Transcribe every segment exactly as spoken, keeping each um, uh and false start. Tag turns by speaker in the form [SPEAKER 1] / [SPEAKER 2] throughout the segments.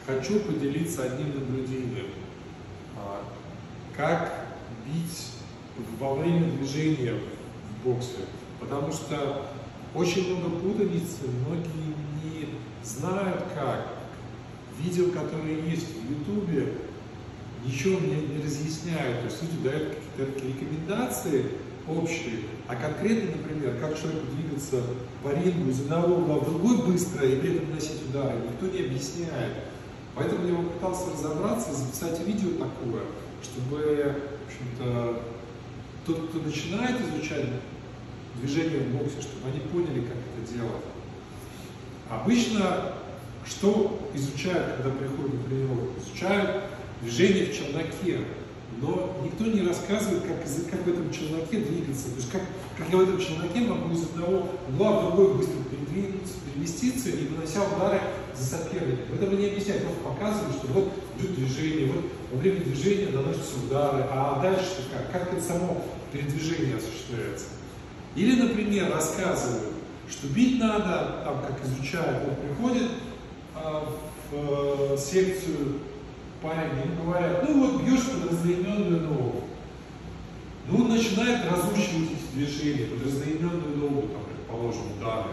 [SPEAKER 1] хочу поделиться одним наблюдением. Как бить во время движения в боксе. Потому что очень много путаницы, многие не знают как. Видео, которые есть в ютубе, ничего мне не разъясняют. То есть люди дают какие-то рекомендации общие, а конкретно, например, как человеку двигаться по рингу из одного угла в другой быстро и при этом наносить удары, никто не объясняет. Поэтому я попытался разобраться, записать видео такое, чтобы, в общем-то, тот, кто начинает изучать движение в боксе, чтобы они поняли, как это делать. Обычно, что изучают, когда приходят на тренировку? Изучают движение в челноке, но никто не рассказывает, как, как в этом челноке двигаться. То есть, как, как я в этом челноке могу из одного угла в другой быстро передвинуться, переместиться и нанося удары за соперника. Этого не объясняют, просто показывают, что вот идет движение, вот во время движения наносятся удары, а дальше как? Как это само передвижение осуществляется. Или, например, рассказывают, что бить надо, там, как изучают, он приходит а, в а, секцию парень, им говорят, ну вот бьешь под разноименную ногу. Ну он начинает разучивать эти движения, под разноименную ногу, там, предположим, удары.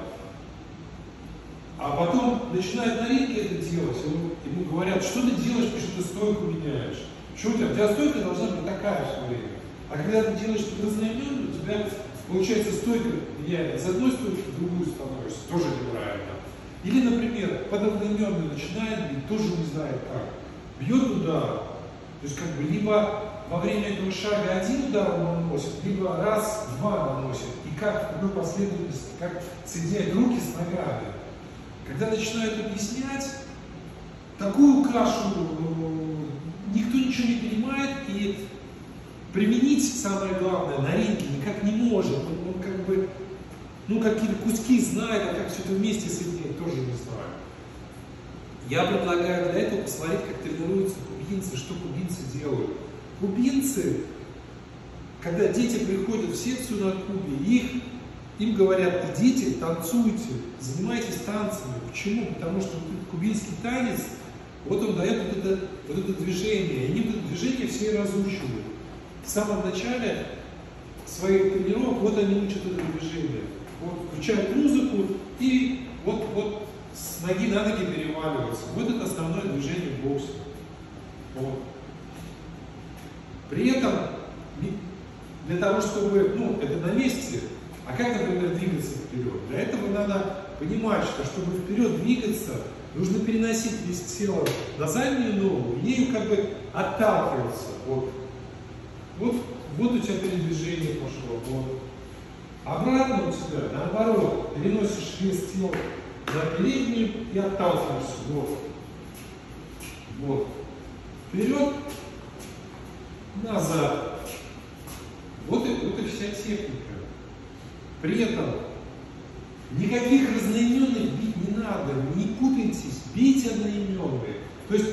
[SPEAKER 1] А потом начинает на ринге это делать, ему, ему говорят, что ты делаешь, потому что ты стойку меняешь. Что у тебя? У тебя стойка должна быть такая в то время. А когда ты делаешь под разноименную, у тебя получается стойка меняет с одной стойки в другую становишься, тоже неправильно. Или, например, под одноименную начинает бить, тоже не знает как. Бьет удар, то есть как бы либо во время этого шага один удар он наносит, либо раз, два наносит. И как, в какой последовательности, как соединяет руки с ногами. Когда начинают объяснять, такую кашу никто ничего не понимает, и применить, самое главное, на ринге никак не может. Он, он как бы, ну, какие-то куски знает, а как все это вместе соединять, тоже не знаю. Я предлагаю для этого посмотреть, как тренируются кубинцы, что кубинцы делают. Кубинцы, когда дети приходят в секцию на Кубе, их, им говорят, идите, танцуйте, занимайтесь танцами. Почему? Потому что вот этот кубинский танец, вот он дает вот это, вот это движение, и они это движение все разучивают. В самом начале своих тренировок, вот они учат это движение. Вот, включают музыку и вот, вот с ноги на ноги переваливаются. Вот это основное движение в боксе. Вот. При этом, для того, чтобы, ну, это на месте, а как, например, двигаться вперед? Для этого надо понимать, что чтобы вперед двигаться, нужно переносить вес тела на заднюю ногу и ею как бы отталкиваться. Вот. Вот, вот у тебя передвижение пошло. Вот. Обратно у тебя, наоборот, переносишь вес тела на переднюю и отталкиваешься. Вот. Вот. Вперед, назад. Вот и, вот и вся техника. При этом никаких разноименных бить не надо, не путайтесь, бейте одноименные. То есть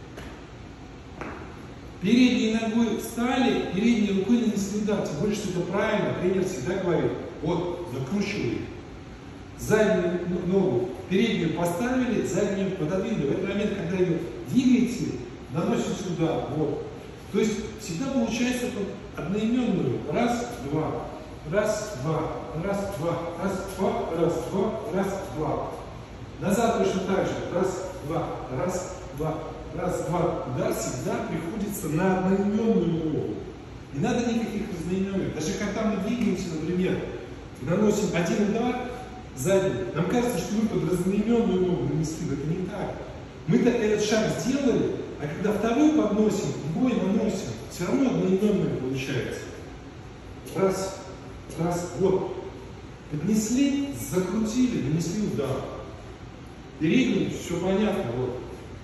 [SPEAKER 1] передней ногой встали, передней рукой нанесли удар, тем более, что это правильно, тренер всегда говорит, вот, закручивай. Заднюю ногу, переднюю поставили, заднюю пододвинули. В этот момент, когда ее двигаете, наносите удар. Вот. То есть всегда получается одноименную. Раз, два, раз, два, раз, два, раз, два, раз, два, раз, два. Назад точно так же. Раз, два, раз, два, раз, два. Удар всегда приходится на одноименную ногу. Не надо никаких разноименных. Даже когда мы двигаемся, например, наносим один удар задний, нам кажется, что мы под разноименную ногу нанесли. Это не так. Мы-то этот шаг сделали, а когда второй подносим, другой наносим, все равно одноименное получается. Раз, раз, вот. Поднесли, закрутили, нанесли удар. Передний, все понятно, вот.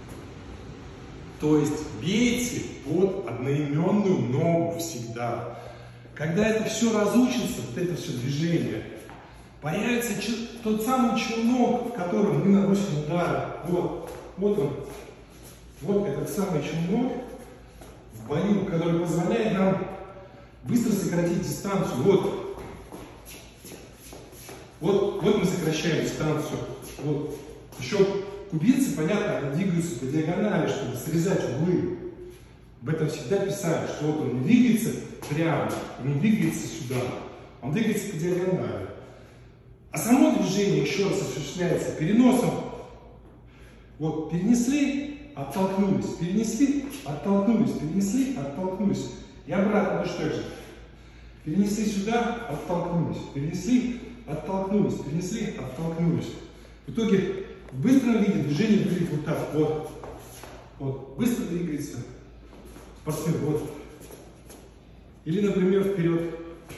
[SPEAKER 1] То есть бейте под одноименную ногу всегда. Когда это все разучится, вот это все движение, появится тот самый челнок, в котором мы наносим удары. Вот, вот он. Вот этот самый челнок в бою, который позволяет нам быстро сократить дистанцию. Вот. Вот, вот мы сокращаем дистанцию. Вот. Еще кубинцы, понятно, они двигаются по диагонали, чтобы срезать углы. Об этом всегда писали, что вот он не двигается прямо, он не двигается сюда, он двигается по диагонали. А само движение еще раз осуществляется переносом. Вот, перенесли, оттолкнулись, перенесли, оттолкнулись, перенесли, оттолкнулись. И обратно точно так же. Перенесли сюда, оттолкнулись, перенесли, оттолкнулись, перенесли, оттолкнулись. В итоге в быстром виде движение выглядит вот так. Вот. Вот. Быстро двигается спортсмен. Вот. Или, например, вперед.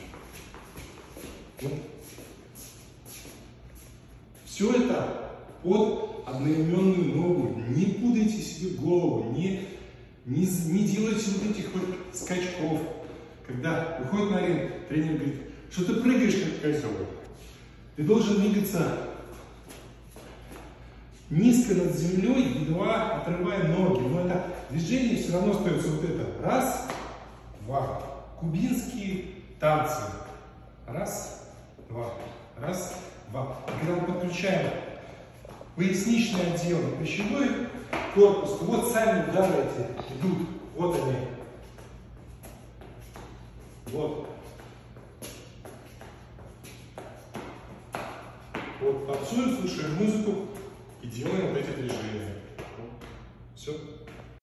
[SPEAKER 1] Вот. Все это под одноименную ногу. Не путайте себе голову, не, не, не делайте вот этих вот скачков. Когда выходит на арену, тренер говорит, что ты прыгаешь как козел. Ты должен двигаться низко над землей, едва отрывая ноги. Но это движение все равно остается вот это. Раз, два. Кубинские танцы. Раз, два. Раз, два. Когда мы подключаем поясничный отдел и плечевой корпус, то вот сами удары эти идут. Вот они. Вот. Вот, танцуем, слушаем музыку и делаем вот эти движения. Все.